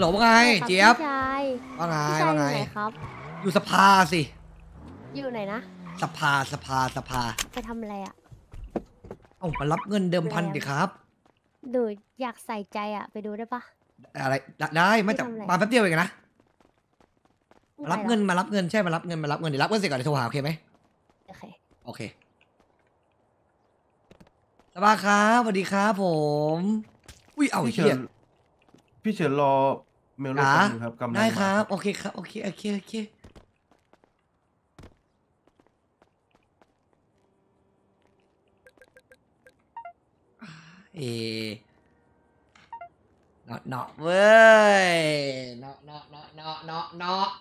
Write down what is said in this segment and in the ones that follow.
ว่าไงเจี๊ยบพี่ชายว่าไงพี่ชายว่าอไงยู่ไหนครับอยู่สภาสิอยู่ไหนนะสภาไปทำอะไรอ่ะเอ้ามารับเงินเดิมพันดิครับดูอยากใส่ใจอ่ะ ไปดูได้ปะอะไรได้ไม่แต่ไม่ทำอะไรมาแป๊บเดียวเองนะไม่มารับไปหรอเงินใช่มารับเงินเดี๋ยวรับเงินเสร็จก่อนเดี๋ยวโทรหาโอเคไหมโอเคโอเคสภาครับสวัสดีครับผมอุ้ยเอาพี่เฮีเฉิยนพี่เฉินรอเมลโลจ๋าแป๊บนึงครับกำลังได้คมารับโอเคครับโอเคเอเนาะเว้ยเนาะ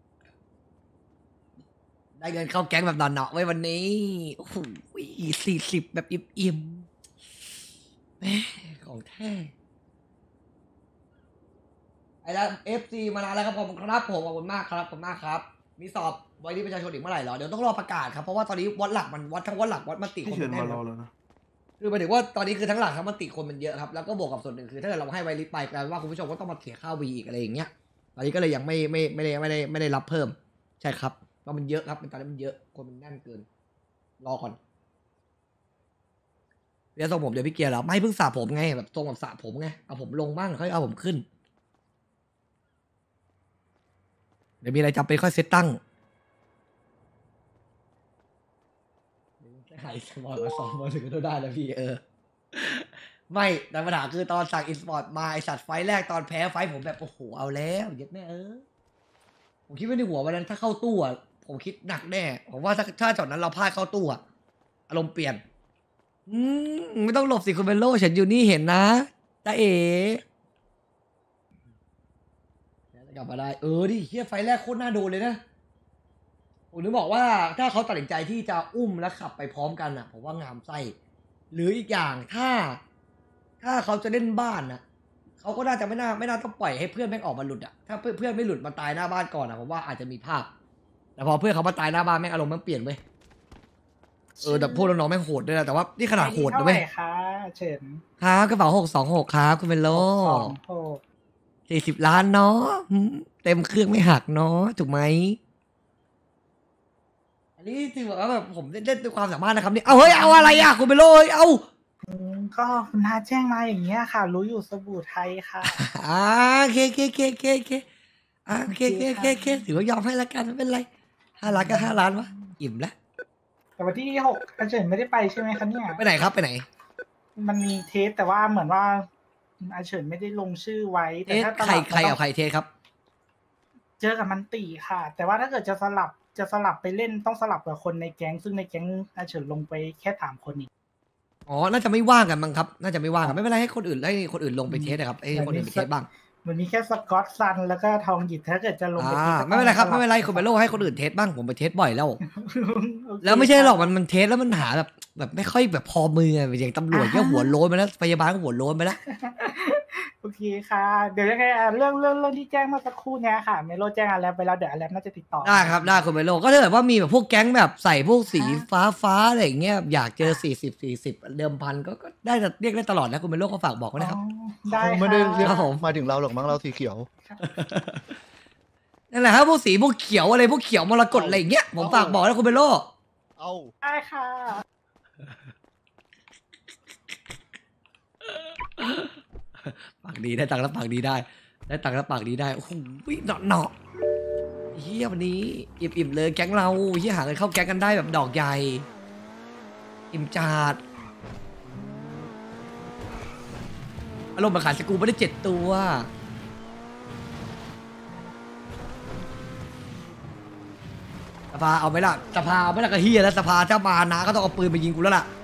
ได้เงินเข้าแก๊งแบบเนาะเว้ยวันนี้โอ้โห40แบบอิ่มแม่ของแท้ไอ้แล้ว FC มานานแล้วครับผมครับผมขอบคุณมากครับขอบคุณมากครับมีสอบไว้ที่ประชาชนอีกเมื่อไหร่เหรอเดี๋ยวต้องรอประกาศครับเพราะว่าตอนนี้วัดหลักมันวัดทั้งวัดหลักวัดมติพี่คนเฉินแน่มาน รคอรับแล้วนะคือหมายถึงว่าตอนนี้คือทั้งหลักทั้งมติคนมันเยอะครับแล้วก็บวกกับส่วนหนึ่งคือถ้าเกิดเราให้ไวริสไปแปลว่าคุณผู้ชมก็ต้องมาเสียค่าวีอีกอะไรอย่างเงี้ยตอนนี้ก็เลยยังไม่ได้รับเพิ่มใช่ครับเพราะมันเยอะครับตอนนี้มันเยอะคนมันแน่นเกินรอก่อนเดี๋ยวทรงผมเดี๋ยวพี่เกียร์แล้วไม่เพิ่งสระผมไงแบบทรงแบบสระผมไงเอาผมลงบ้างค่อยเอาผมขึ้นเดี๋ยวมีอะไรจำเป็นค่อยเซตตั้งหายสมอร์ตมาซ้อมมาถึงก็ได้แล้วพี่ไม่แต่ปัญหาคือตอนสั่งอินสปอร์ตมาไอสัตว์ไฟแรกตอนแพ้ไฟผมแบบโอ้โหเอาแล้วเย็ดแม่ผมคิดว่าในหัววันนั้นถ้าเข้าตู้อะผมคิดหนักแน่ผมว่าถ้าจอดนั้นเราพลาดเข้าตู้อะอารมณ์เปลี่ยนไม่ต้องหลบสิคุณเบลโล่ฉันอยู่นี่เห็นนะตาเอ๋กลับมาได้ดิเฮียไฟแรกโคตรน่าโดนเลยนะผมนึกบอกว่าถ้าเขาตัดสินใจที่จะอุ้มและขับไปพร้อมกันอ่ะผมว่างามไส้หรืออีกอย่างถ้าเขาจะเล่นบ้านน่ะเขาก็น่าจะไม่น่าต้องปล่อยให้เพื่อนแม่งออกมาหลุดอ่ะถ้าเพื่อนไม่หลุดมาตายหน้าบ้านก่อนอ่ะผมว่าอาจจะมีภาพแต่พอเพื่อนเขามาตายหน้าบ้านแม่งอารมณ์แม่งเปลี่ยนเว้ยแต่พวกน้องๆแม่งโหดด้วยนะแต่ว่านี่ขนาดโหดนะเว้ยคะเฉินครับกระเป๋า626ครับคุณเมโล 26 40 ล้านเนาะเต็มเครื่องไม่หักเนาะถูกไหมอันนี้ถือว่าแบบผมเล่นด้วยความสามารถนะครับเนี่ยเอาเฮ้ยเอาอะไรอ่ะคุณเมโลเอาก็คุณน้าแจ้งมาอย่างเงี้ยค่ะ รู้อยู่สบู่ไทยค่ะโอเคถือว่ายอมให้ละกันไม่เป็นไร5 ล้านก็5 ล้านวะอิ่มแล้วแต่วันที่6อาเฉินไม่ได้ไปใช่ไหมคะเนี่ยไปไหนครับไปไหนมันมีเทสแต่ว่าเหมือนว่าอาเฉินไม่ได้ลงชื่อไว้เทแต่สถ้าตใครลับใครกับใครเทสครับเจอกับมันตีค่ะ แต่ว่าถ้าเกิดจะสลับไปเล่นต้องสลับกับคนในแก๊งซึ่งในแก๊งอาเฉินลงไปแค่3 คนนี้อ๋อน่าจะไม่ว่างกันมั้งครับน่าจะไม่ว่างกันไม่เป็นไรให้คนอื่นลงไปเทสนะครับให้คนอื่นไปเทสบ้างมันมีแค่สกอตซันแล้วก็ทองหยิบถ้าเกิดจะลงไปเทสก็ต้องไม่เป็นไรครับสลัไม่เป็นไรคุณเมโลให้คนอื่นเทสบ้างผมไปเทสบ่อยแล้วโอเคแล้วไม่ใช่หรอกมันเทสแล้วมันหาแบบไม่ค่อยแบบพอมืออย่างตำรวจก็หัวโล้นไปแล้วพยาบาลก็หัวโล้นไปแล้วโอเคค่ะ เดี๋ยวยังไงเรื่องที่แจ้งเมื่อสักครู่เนี้ยค่ะเมโลแจ้งอะไรไปแล้วเดี๋ยวอะไรน่าจะติดต่อได้ครับได้คุณเมโลก็ถ้าเกิดว่ามีแบบพวกแก๊งแบบใส่พวกสีฟ้าอะไรอย่างเงี้ยอยากเจอ40เดิมพันก็ได้เรียกได้ตลอดนะคุณเมโลก็ฝากบอกไว้นะครับได้คงไม่ได้เรียกครับผมมาถึงเราหรอกมั้งเราสีเขียวนั่นแหละครับพวกสีพวกเขียวอะไรพวกเขียวมรกตอะไรอย่างเงี้ยผมฝากบอกนะคุณเมโลเอาได้ค่ะปากดีได้ตังค์แล้วปากดีได้ตังค์แล้วปากดีได้โอ้โหเนาะเฮียวันนี้อิ่มเลยแก๊งเราเฮียหาเงินเข้าแก๊งกันได้แบบดอกใหญ่อิ่มจัดอารมณ์มาขายสกูไม่ได้7 ตัวสภาเอาไหมล่ะสภาเอาไหมล่ะก็เฮียแล้วสภาถ้ามานะก็ต้องเอาปืนไปยิงกูแล้วล่ะ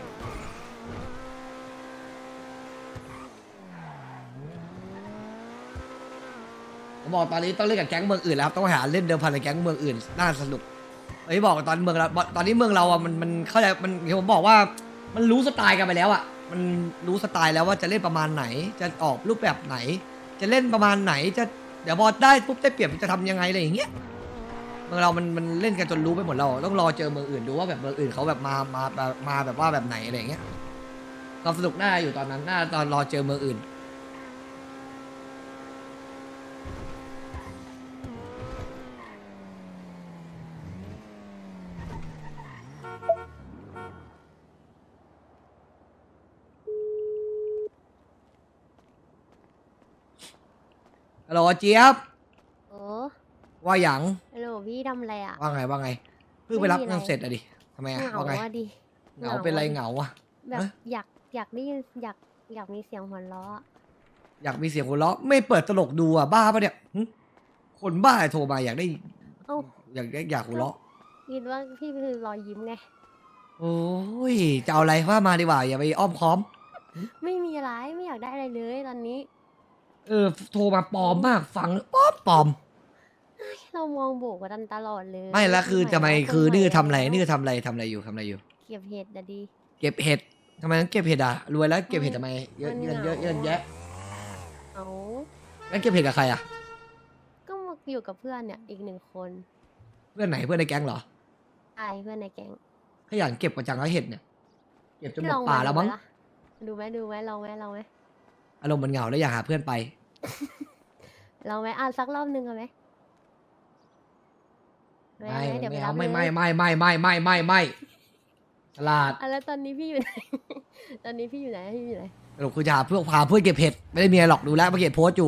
ผมบอกตอนนี้ต้องเล่นกับแก๊งเมืองอื่นแล้วครับต้องหาเล่นเดิมพันกับแก๊งเมืองอื่นน่าสนุกไอ้บอกตอนเมืองเราตอนนี้เมืองเราอ่ะมันเข้าใจมันผมบอกว่ามันรู้สไตล์กันไปแล้วอ่ะมันรู้สไตล์แล้วว่าจะเล่นประมาณไหนจะออกรูปแบบไหน จะเล่นประมาณไหนจะเดี๋ยวพอได้ปุ๊บได้เปรียบจะทำยังไงอะไรอย่างเงี้ยเมืองเรามันเล่นกันจนรู้ไปหมดเราต้องรอเจอเมืองอื่นดูว่าแบบเมืองอื่นเขาแบบมาแบบว่าแบบไหนอะไรอย่างเงี้ยความสนุกน่าอยู่ตอนนั้นน่าตอนรอเจอเมืองอื่นฮัลโหลเจี๊ยบโอ้ว่าหยังฮัลโหลพี่ทำอะไรอ่ะว่าไงเพิ่งไปรับไม่มีอะไรงานเสร็จอะดิทำไมอะเหงาว่าไงอ่ะดิเหงาเป็นไรเหงาอะแบบฮะอยากได้ยินอยากมีเสียงหัวเราะอะอยากมีเสียงหัวเราะไม่เปิดตลกดูอ่ะบ้าปะเนี่ยหึคนบ้าโทรมาอยากได้เอ้าอยากหัวเราะคิดว่าพี่คือรอยยิ้มไงโอ้ยจะเอาอะไรว่ามาดีกว่าอย่าไปอ้อมค้อมไม่มีอะไรไม่อยากได้อะไรเลยตอนนี้โทรมาปลอมมากฟังปลอมเรามองบวกกันตลอดเลยไม่แล้วคือทำไมหายว่าคือคนดื้อใหม่ทำอะไรแล้วดื้อทำอะไรอยู่เก็บเห็ดอะดีเก็บเห็ดทำไมต้องเก็บเห็ดอ่ะรวยแล้วเก็บเห็ดทำไมเยอะมันเงินเหงาเยอะแยะเอางั้นเก็บเห็ดกับใครอ่ะก็มาอยู่กับเพื่อนเนี่ยอีก1 คนเพื่อนไหนเพื่อนในแก๊งเหรอใช่เพื่อนในแก๊งขยันเก็บกว่าจังแล้วเห็ดเนี่ยเก็บจนหมลดองป่าแล้วมั้งดูไหมลองไหมอารมณ์มันเหงาแล้วอยากหาเพื่อนไปลองไหมอ่านสักรอบนึงเอาไหมไม่เดี๋ยวไปไม่รัเอาบไม่เลยไม่ฉลาดอ่ะแล้วตอนนี้พี่อยู่ไหน ตอนนี้พี่อยู่ไหนสรุปคือจะหาเพื่อนเก็บเห็ดไม่ได้มีอะไรหรอกดูแล้วเมื่อกี้โพสต์อยู่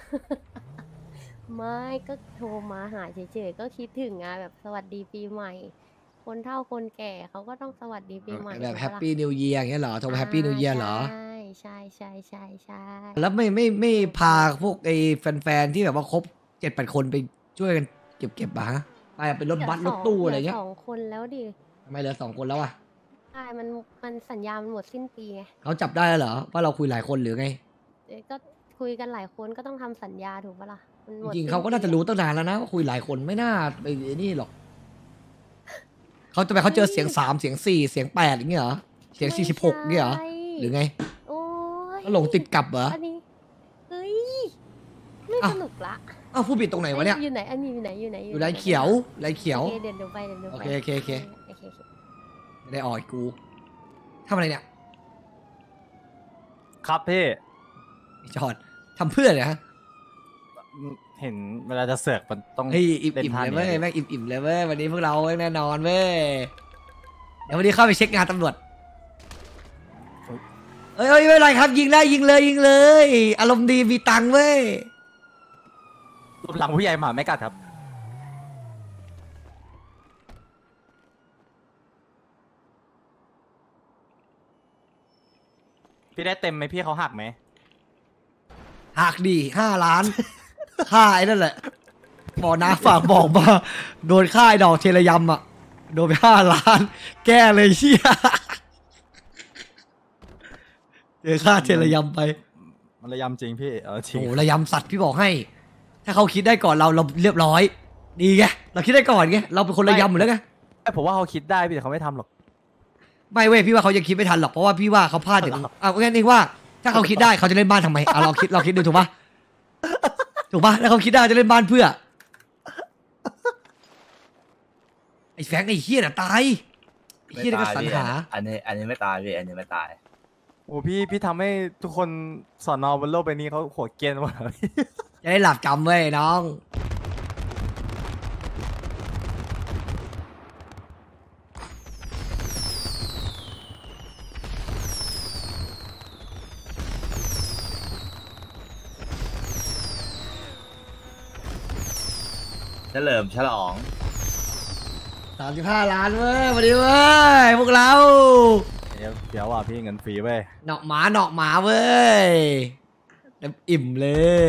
ไม่ก็โทรมาหาเฉยๆก็คิดถึงอ่ะแบบสวัสดีปีใหม่ คนเฒ่าคนแก่เขาก็ต้องสวัสดีปีใหม่แบบถูกแฮปปะล่ะปี้นิวเยียร์อย่างเงี้ยเหรอโทรมาแฮปปี้นิวเยียร์เหรอใช่แล้วไม่พาพวกไอ้แฟนๆที่แบบว่าครบ7-8 คนไปช่วยกันเก็บมาฮะไปเป็นรถบัสรถตู้อะไรเงี้ยหลื2 คนแล้วดิทำไมเหลือ2 คนแล้วอ่ะใช่มันสัญญามันหมดสิ้นปีไงเขาจับได้แล้วเหรอว่าเราคุยหลายคนหรือไงก็คุยกันหลายคนก็ต้องทำสัญญาถูกปะล่ะมันหมดจริงๆสิ้เขาก็น่าจะรู้ตั้งนานแล้วนะว่าคุยหลายคนไม่น่าไปไอ้นี่หรอกเขาจะไปเขาเจอเสียง3เสียง4เสียง8อย่างเงี้ยเหรอเสียง46เงี้ยเหรอไม่ใช่หรือไงโอ้ยก็หลงติดกับเหรออันนี้เฮ้ยไม่อ้าวสนุกละอ้าวผู้ผิดตรงไหนวะเนี่ยอยู่ไหนอันนี้อยู่ไหนอยู่ไรเขียวไรเขียวโอเคเดี๋ยวไปโอเคโอเคไม่ได้อ่อยกูทำอะไรเนี่ยครับพี่ไอ้จอดทำเพื่อเนี่ยฮะเห็นเวลาจะเสือกมันต้องเฮ้ยอิ่เล่นมท่าๆเลยนี้เว้ยแม่งอิ่มๆเลยเว้ยวันนี้พวกเราแน่นอนเว้ยเดี๋ยววันนี้เข้าไปเช็คงานตำรวจเอ้ยไม่เป็นไรครับยิงเลย อารมณ์ดีมีตังค์เว้ยรูปหลังผู้ใหญ่หมาไม่กัดครับ พี่ได้เต็มไหมพี่เขาหักไหมหักดี5 ล้าน ค่าไอ้นั่นแหละบอกนะฝากบอกมาโดนค่าไอ้ดอกเทระยำอ่ะโดนไป5 ล้าน แก้เลยเชี่ยเจอค่าเทระยำไปมันระยำจริงพี่จริโอ้งโหระยำสัตว์พี่บอกให้ ถ้าเขาคิดได้ก่อนเราเรียบร้อย ดีไงเราคิดได้ก่อนไงเราเป็นคนระยำอยู่แล้วไงผมว่าเขาคิดได้พี่แต่เขาไม่ทำหรอกไม่เว้ยพี่ว่าเขายังคิดไม่ทันหรอกเพราะว่าพี่ว่าเขาพลาดถึงเอางั้นเองว่า ถ้าเขาคิดได้เขาจะเล่นบ้านทำไมเอาเราคิดดูถูกปะถูกปะถ้าเขาคิดได้จะเล่นบ้านเพื่อไอ้แฟงไอ้เฮี้ยน่ะตายไอ้เฮี้ยนี่ก็สรรหาอันนี้ไม่ตายพี่ อันนี้ไม่ตายโอ้พี่ทำให้ทุกคนสอนอบนโลกใบนี้เขาหัวเกรียนหมดเลยจะได้หลับจำเว้ยน้องเฉลิมฉลอง 35 ล้านเว้ยวันนี้เว้ยพวกเราเดี๋ยวว่ะพี่เงินฟรีเว้ยเนาะหมาเว้ยเต็มอิ่มเลย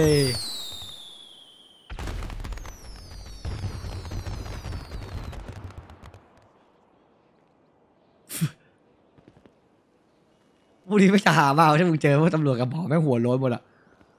พวกนี้ไม่จะหามาถ้ามึงเจอพวกตำรวจกับหมอแม่งหัวโล้นหมดอะ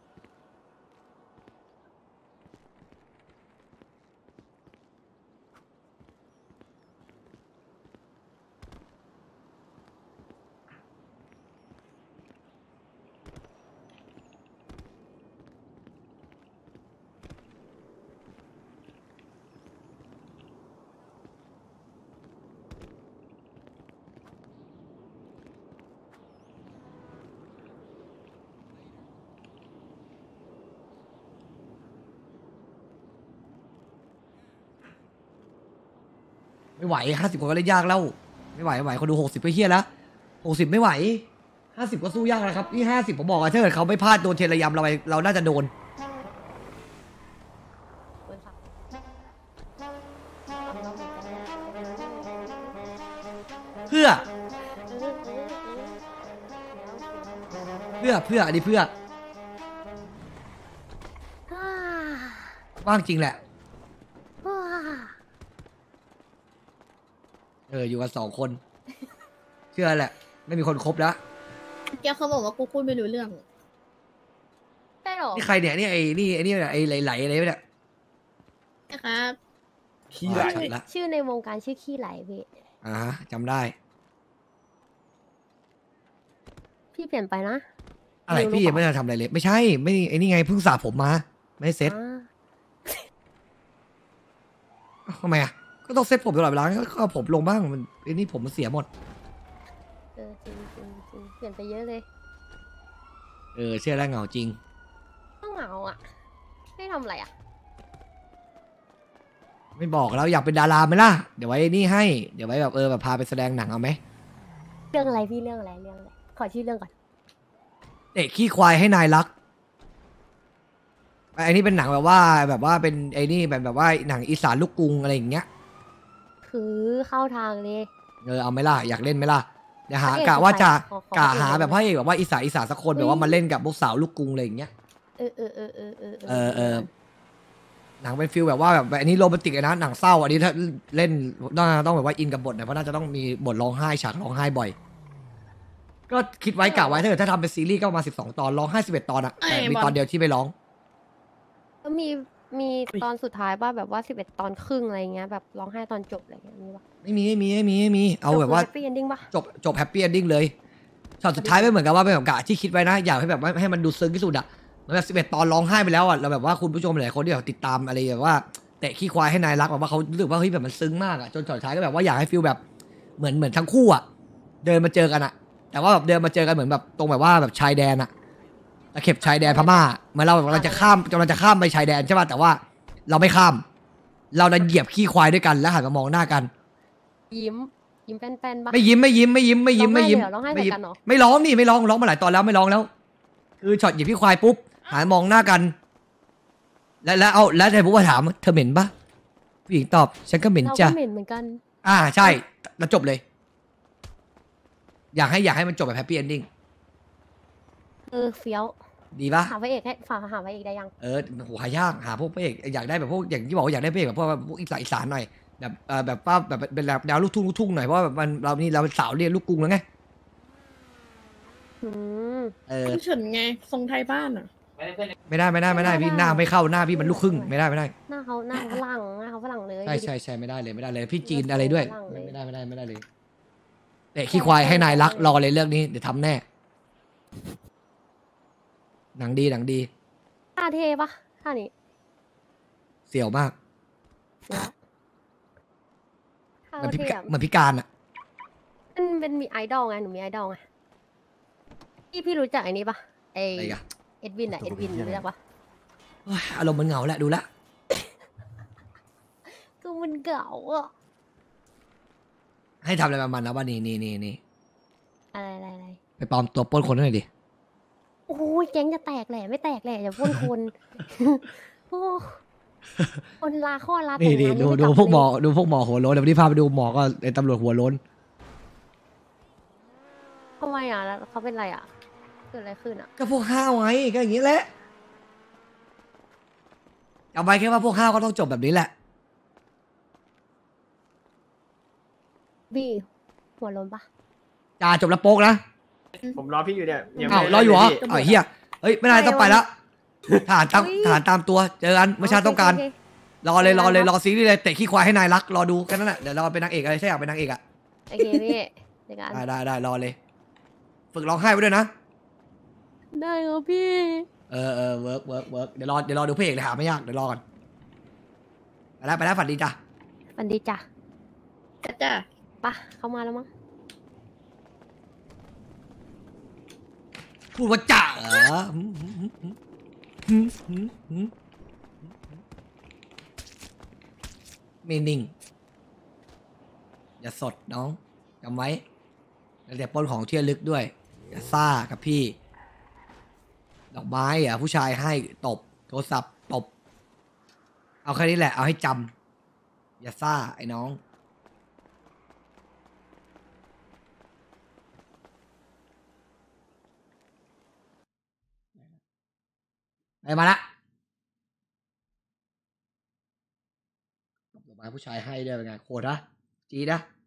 ไม่ไหว50คนก็เล่นยากแล้วไม่ไหวคนดู60ก็เฮี้ยแล้ว60ไม่ไหว50ก็สู้ยากนะครับนี่50ผมบอกอะถ้าเกิดเขาไม่พลาดโดนเทระยำเราไปเราน่าจะโดนคนสับเพื่ออันนี้เพื่อว่างจริงแหละอยู่กัน2 คนเชื่อแหละไม่มีคนครบแล้วแกเขาบอกว่ากูพูดไม่รู้เรื่องใช่หรอนี่ใครเนี่ยนี่ไอ้ไหลอะไรเนี่ยนะครับขี้ไหลชัดละชื่อในวงการชื่อขี้ไหลพี่จำได้พี่เปลี่ยนไปนะอะไรพี่ยังไม่ได้ทำอะไรเลยไม่ใช่ไม่ไอ้นี่ไงเพิ่งสระผมมาไม่ได้เซ็ตอ่าทำไมอ่ะก็ต้องเซ็ตผมตลอดเวลาก็เอาผมลงบ้างมันไอ้นี่ผมมันเสียหมดจริงเปลี่ยนไปเยอะเลยเชื่อแล้วเหงาจริงต้องเหงาอ่ะไม่ทำอะไรอ่ะไม่บอกแล้วอยากเป็นดาราไหมล่ะเดี๋ยวไว้นี่ให้เดี๋ยวไว้แบบแบบพาไปแสดงหนังเอาไหมเรื่องอะไรพี่เรื่องอะไรขอชื่อเรื่องก่อนเตะขี้ควายให้นายรักไอ้นี่เป็นหนังแบบว่าเป็นไอ้นี่แบบว่าหนังอีสานลูกกรุงอะไรอย่างเงี้ยคือเข้าทางเลยเอาไหมล่ะอยากเล่นไหมล่ะเดี๋ยวหาพระเอกกะว่าจะขอกะพระเอกหาแบบพระเอกแบบว่าอีสานสักคนแบบว่ามาเล่นกับพวกสาวลูกกรุงอะไรอย่างเงี้ย หนังเป็นฟิลแบบว่าแบบอันนี้โรแมนติกเลยนะหนังเศร้าอันนี้ถ้าเล่นต้องแบบว่าอินกับบทเนี่ยเพราะน่าจะต้องมีบทร้องไห้ฉากร้องไห้บ่อย ก็คิดไว้กะไว้ถ้าเกิดถ้าทำเป็นซีรีส์ก็ประมาณ12 ตอนร้องไห้11 ตอนอะแต่มีตอนเดียวที่ไม่ร้องก็มีตอนสุดท้ายป่ะแบบว่า11 ตอนครึ่งอะไรเงี้ยแบบร้องไห้ตอนจบอะไรเงี้ยมีป่ะไม่มีเอาแบบว่าแฮปปี้เอนดิ้งป่ะจบแฮปปี้เอนดิ้งเลยช็อตสุดท้ายไม่เหมือนกับว่าเป็นแบบกะที่คิดไว้นะอยากให้แบบให้มันดูซึ้งที่สุดอะเหมือนแบบ11 ตอนร้องไห้ไปแล้วอะเราแบบว่าคุณผู้ชมหลายคนที่แบบติดตามอะไรแบบว่าเตะขี้ควายให้นายรักแบบว่าเขารู้สึกว่าเฮ้ยแบบมันซึ้งมากอะจนช็อตสุดท้ายก็แบบว่าอยากให้ฟีลแบบเหมือนทั้งคู่อะเดินมาเจอกันอะแต่ว่าแบบเดินมาเจอกันเหมือนแบบตรงแบบว่าแบบชายแดนอะตะเข็บชายแดนพม่าเหมือนเราแบบกำลังจะข้ามไปชายแดนใช่ป่ะแต่ว่าเราไม่ข้ามเราดันเหยียบขี้ควายด้วยกันแล้วหันมามองหน้ากันยิ้มแป้นๆป่ะไม่ยิ้มร้องไห้เลยเหรอร้องไห้ใส่กันเหรอไม่ร้องนี่ไม่ร้องมาหลายตอนแล้วไม่ร้องแล้ว คือช็อตหยิบพี่ควายปุ๊บหามองหน้ากัน แล้วไอ้ปุ๊บมาถามเธอเหม็นปะผู้หญิงตอบฉันก็เหม็นเราจ้ะก็เหม็นเหมือนกันใช่แล้วจบเลย อยากให้มันจบแบบแฮปปี้เอนดิ้งเฟี้ยวดีปะหาพระเอกให้ฝากหาพระเอกได้ยังโหหายากหาพวกพระเอกอยากได้แบบพวกอย่างที่บอกว่าอยากได้พระเอกแบบพวกอีสานหน่อยแบบแบบว่าแบบเป็นแบบแนวลูกทุ่งหน่อยเพราะว่าแบบเราเป็นสาวเรียนลูกกรุงแล้วไงอืมเฉินไงทรงไทยบ้านอ่ะไม่ได้พี่หน้าไม่เข้าหน้าพี่มันลูกครึ่งไม่ได้หน้าเขาฝรั่งเลยใช่ไม่ได้เลยพี่จีนอะไรด้วยฝรั่งเลยไม่ได้เลยเตะขี้ควายให้นายรักรอเลยเรื่องนี้เดี๋ยวทำแน่หนังดีท่าเทปะท่านี้เสี่ยวมากเฟี้ยวท่าเหมือนเทอะเหมือนพิการอ่ะมันเป็นมีไอดอลไงหนูมีไอดอลไงพี่รู้จักไอ้นี้ปะไออะไรกันเอ็ดวินอะเอ็ดวินรู้จักปะโอ้ยอารมณ์มันเหงาแหละดูละก็มันเก่าอะให้ทำอะไรประมาณนะว่านี่อะไรไปปลอมตัวปล้นคนหน่อยดิโอ้ยแก๊งจะแตกแหละไม่แตกแหละอย่าพ่นคน โอ้คนลาข้อลาแต่งนี่งานดูไม่ดูจับพวกหมอเลยดูพวกหมอหัวโล้นเดี๋ยววันนี้พาไปดูหมอก็ไอ้ตำรวจหัวโล้นทำไมอ่ะแล้วเขาเป็นไรอ่ะเกิดอะไรขึ้นอ่ะก็พวกห้าวไงก็อย่างนี้แหละเอาไปแค่ว่าพวกห้าวก็ต้องจบแบบนี้แหละบี้หัวโล้นปะจ่าจบแล้วโป๊กนะผมรอพี่อยู่เนี่ยยังอ้าวไม่รออยู่เหรอพี่ไอ้เหี้ยเฮ้ยไม่ได้ต้องไปแล้วทหารตามตัวเจอกันเมื่อเช้าต้องการโเครอเลยรอซีรีส์เลยเตะขี้ควายให้นายรักรอดูแค่นั้นแหละเดี๋ยวเราเป็นนางเอกอะไรถ้าอยากเป็นนางเอกอ่ะโอเคพี่เดี๋ยวกันได้รอเลย ฝึกร้องไห้ไว้ด้วยนะได้ครับพี่เวิร์กเดี๋ยวรอดูเพลงเลยหาไม่ยากเดี๋ยวรอก่อนไปแล้วฝันดีจ้ะฝันดีจ้ะจ้ะปะเข้ามาแล้วมั้งพูดว่าจ่าเหรอไม่นิ่งอย่าสดน้องจำไว้แล้วแต่ปล้นของที่ระลึกด้วยอย่าซ่ากับพี่ ดอกไม้ผู้ชายให้ตบโทรศัพท์ตบเอาแค่นี้แหละเอาให้จำอย่าซ่าไอ้น้องไปมาละดอกไม้ผู้ชายให้ด้วยเป็นไงโคตรนะจีดนะ